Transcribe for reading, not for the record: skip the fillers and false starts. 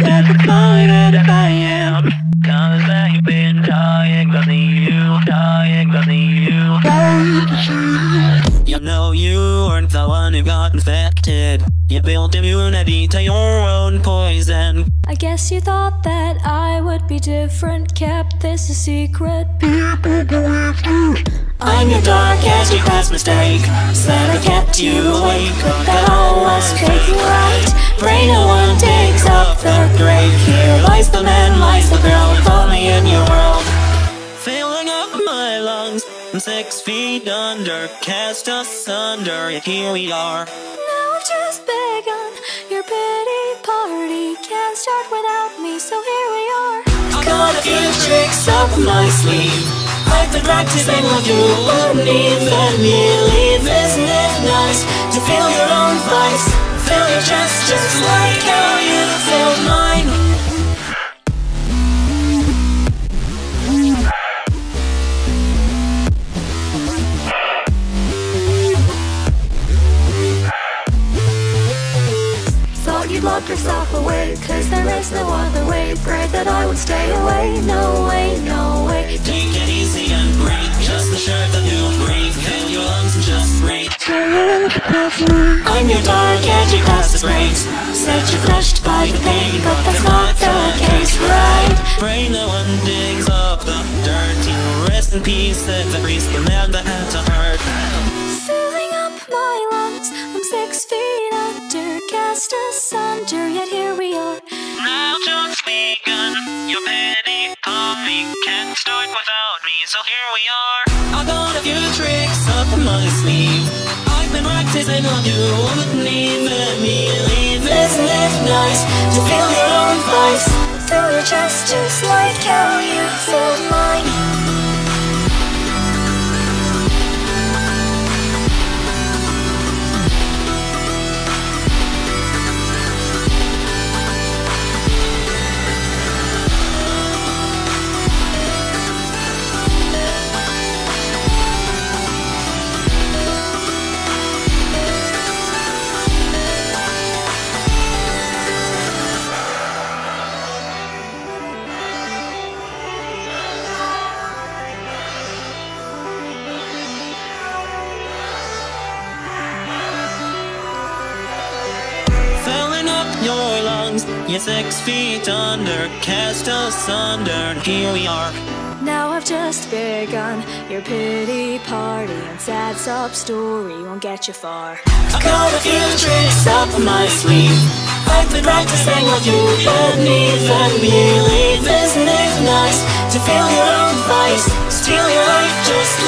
disappointed if I am. 'Cause I've been dying to see you, dying to see you. You know you weren't the one who got infected. You built immunity to your own poison. I guess you thought that I would be different, kept this a secret. I'm your dark as your past mistake. Said I kept you awake, but that all was fake, right? Pray no one digs up the grave. Here lies the man, lies the girl, if only in your world. Filling up my lungs, I'm 6 feet under, cast asunder, yet here we are. Now I've just begun your pity party. Can't start without me, so here we are. I've got a few tricks up my sleeve. I've been practicing what you wouldn't even believe. Isn't it nice to feel your own vice? Feel your chest just like how you feel mine. Thought you'd lock yourself away, 'cause there is no other way. Prayed that I would stay away. No way, no way. Take it easy and breathe. Just the shirt that you breathe. Fill your lungs and just breathe. I'm your dark edgy past brains. Said you're crushed by the pain, but that's not the case, right? Pray no one digs up the dirt. You rest in peace, said the priest, the man that had to hurt. Filling up my lungs, I'm 6 feet under, cast asunder, yet here we are. Now just begun, your pity party can't start without me, so here we are. I got a few tricks up my sleeve. I've been practicing on you, wouldn't even believe. Isn't it nice to feel your own vice? Feel your chest just like how you feel mine. Your lungs, you're 6 feet under, cast asunder, and here we are. Now I've just begun your pity party, and sad sob story won't get you far. I've got a few tricks up my sleeve. I've been practicing what you wouldn't even believe. Isn't it nice to feel your own vice? Steal your life just